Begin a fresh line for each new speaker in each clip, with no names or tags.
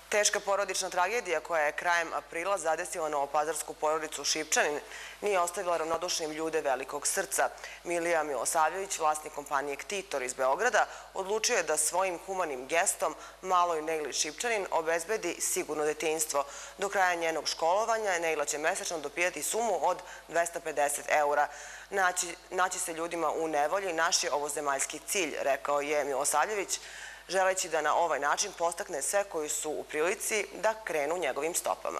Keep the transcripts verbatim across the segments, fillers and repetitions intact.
Teška porodična tragedija koja je krajem aprila zadesila novopazarsku porodicu Šipčanin nije ostavila ravnodušnim ljude velikog srca. Milija Milosavljević, vlasnik kompanije Ktitor iz Beograda, odlučio je da svojim humanim gestom maloj Nejli Šipčanin obezbedi sigurno detinjstvo. Do kraja njenog školovanja Nejla će mesečno dopijati sumu od dvesta pedeset eura. Naći, naći se ljudima u nevolji naš je ovozemaljski cilj, rekao je Milosavljević, želeći da na ovaj način postakne sve koji su u prilici da krenu njegovim stopama.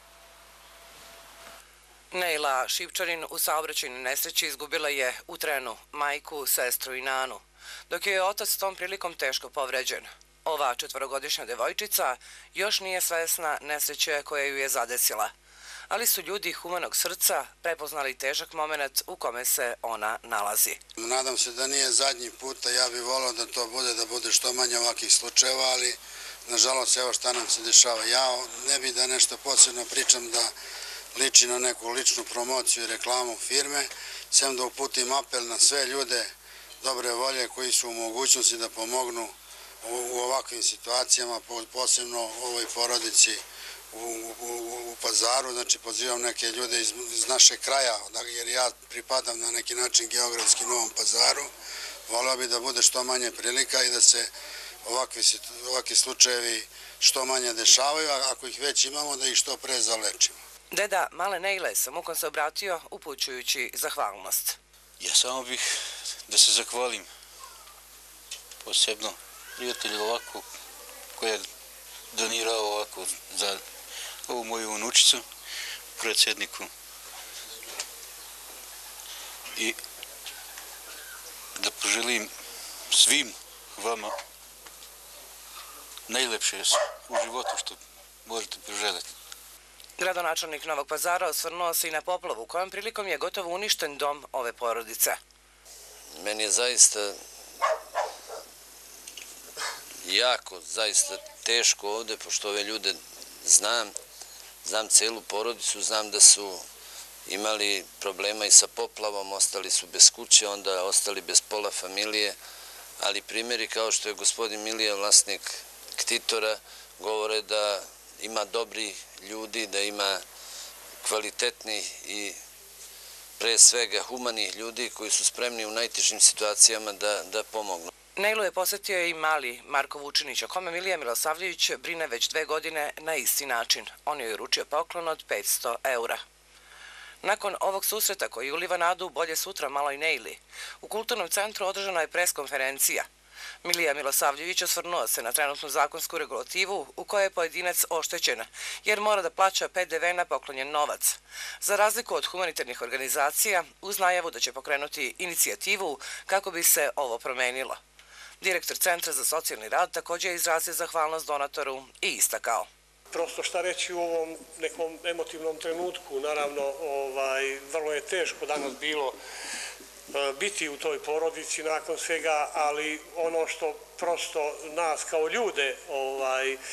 Nejla Šipčanin u saobraćajnoj nesreći izgubila je u trenu majku, sestru i nanu, dok je otac tom prilikom teško povređen. Ova četvorogodišnja devojčica još nije svesna nesreće koja ju je zadesila, ali su ljudi humanog srca prepoznali težak moment u kome se ona nalazi.
Nadam se da nije zadnji puta, ja bih volao da to bude, da bude što manje ovakvih slučajeva, ali nažalost evo šta nam se dešava. Ja ne bih da nešto posebno pričam da liči na neku ličnu promociju i reklamu firme, sem da uputim apel na sve ljude dobre volje koji su u mogućnosti da pomognu u ovakvim situacijama, posebno ovoj porodici U, u, u Pazaru, znači pozivam neke ljude iz, iz našeg kraja, jer ja pripadam na neki način geografski Novom Pazaru. Voleo bi da bude što manje prilika i da se ovakvi, ovakvi slučajevi što manje dešavaju, a ako ih već imamo, da ih što pre zalečimo.
Deda male Nejle sa mukom se obratio upućujući zahvalnost.
Ja samo bih da se zahvalim posebno prijatelju ovako koji je donirao ovako za ovu moju unučicu, predsjedniku, i da poželim svim vama najlepše u životu što možete poželjeti.
Gradonačelnik Novog Pazara osvrnuo se i na poplavu, kojom prilikom je gotovo uništen dom ove porodice.
Meni je zaista jako, zaista teško ovde, pošto ove ljude znam, znam celu porodicu, znam da su imali problema i sa poplavom, ostali su bez kuće, onda ostali bez pola familije, ali primjeri kao što je gospodin Milija, vlasnik Ktitora, govore da ima dobri ljudi, da ima kvalitetnih i pre svega humanih ljudi koji su spremni u najtežim situacijama da, da pomognu.
Nejlu je posetio i mali Marko Vučinić, o kome Milija Milosavljević brine već dve godine na isti način. On je uručio poklon od petsto eura. Nakon ovog susreta koji uliva nadu bolje sutra maloj Nejli, u Kulturnom centru održana je preskonferencija. Milija Milosavljević osvrnuo se na trenutnu zakonsku regulativu u kojoj je pojedinac oštećen, jer mora da plaća P D V na poklonjen novac. Za razliku od humanitarnih organizacija, uz najavu da će pokrenuti inicijativu kako bi se ovo promenilo. Direktor Centra za socijalni rad također je izrazio zahvalnost donatoru i istakao.
Prosto šta reći u ovom nekom emotivnom trenutku, naravno ovaj, vrlo je teško danas bilo e, biti u toj porodici nakon svega, ali ono što prosto nas kao ljude ovaj, e,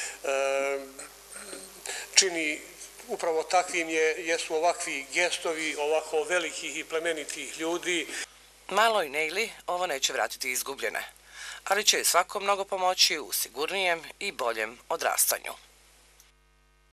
čini upravo takvim je, jesu ovakvi gestovi ovako velikih i plemenitih ljudi.
Maloj Nejli ovo neće vratiti izgubljene, ali će svakom mnogo pomoći u sigurnijem i boljem odrastanju.